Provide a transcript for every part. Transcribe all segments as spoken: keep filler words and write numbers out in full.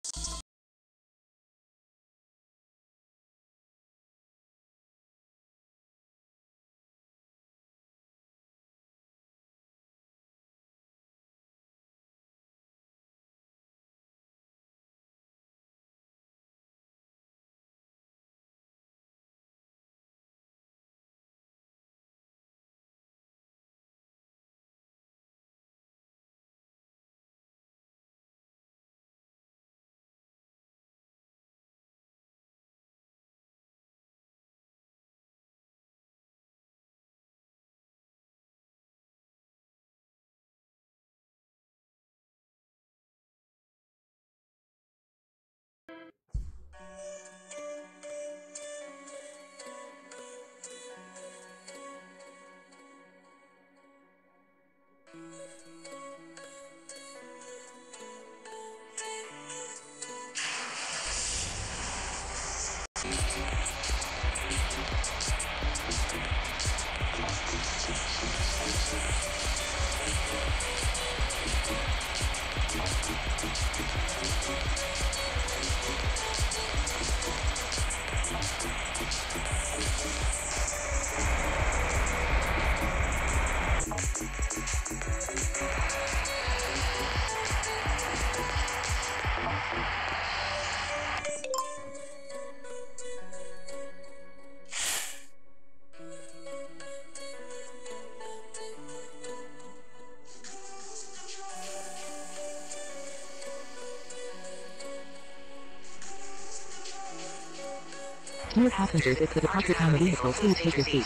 Dear passengers, it's the departure time of vehicle. Please take your seat.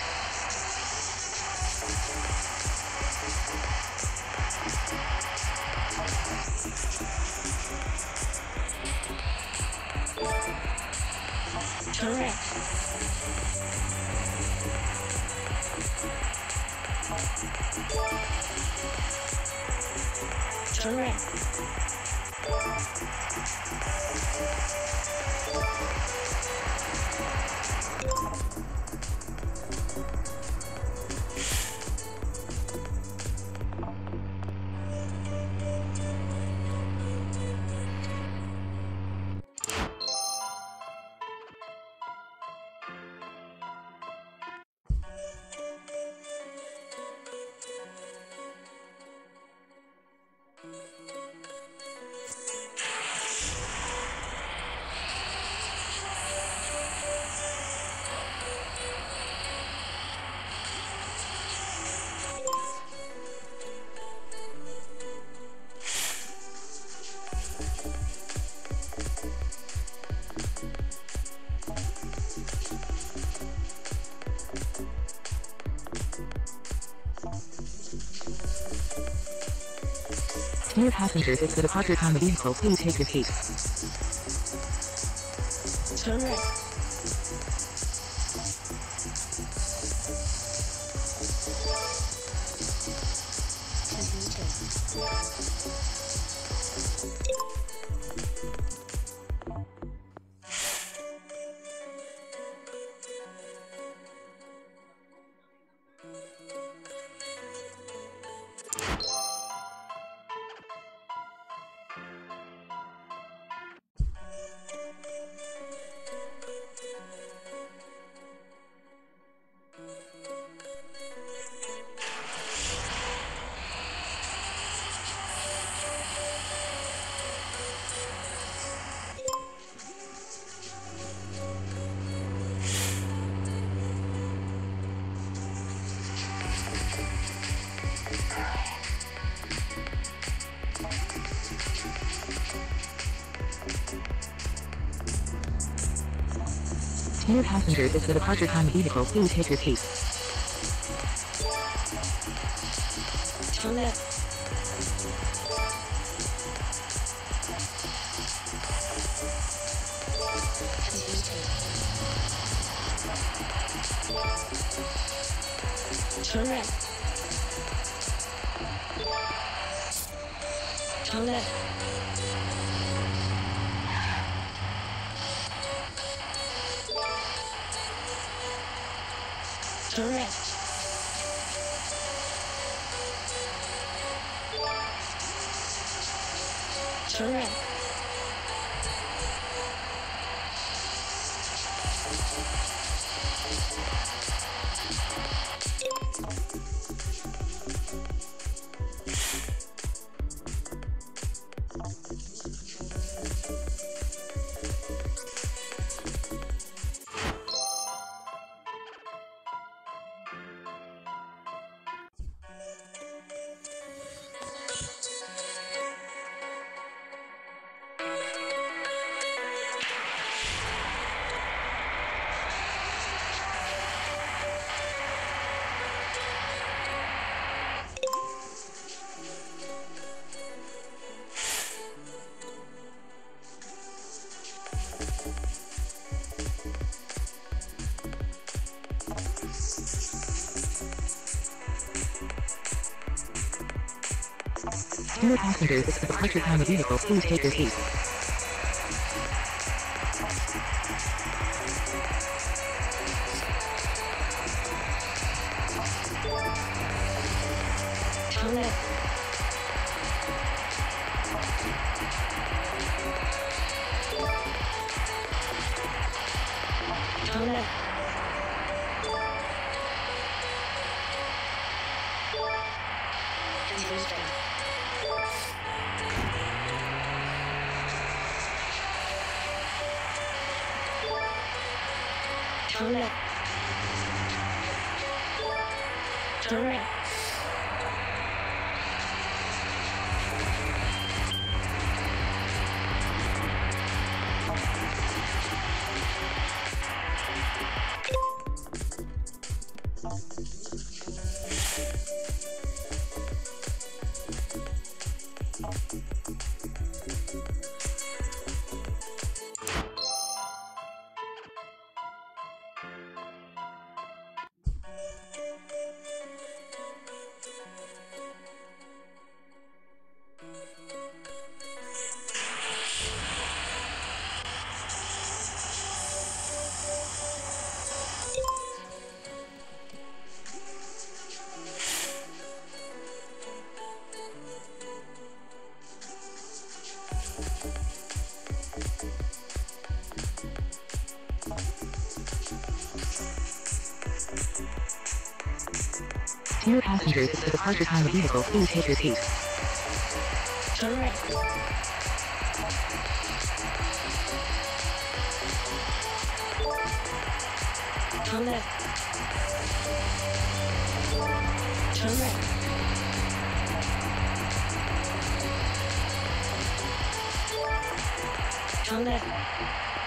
Correct. Correct. Dear passengers, it's the departure time of vehicle. Please take your seat. Correct. Dear passengers, it's the departure time of vehicle. Please take your seat. Correct. Correct. Correct. Correct. Correct. Dear passengers, it's the departure time of vehicle. Please take your seat. Turn left. Turn left. Continue straight. Turn left. Turn right. Dear passengers, it's the departure time of vehicle. Please take your seat. Turn right. Turn left. Turn right. Turn left.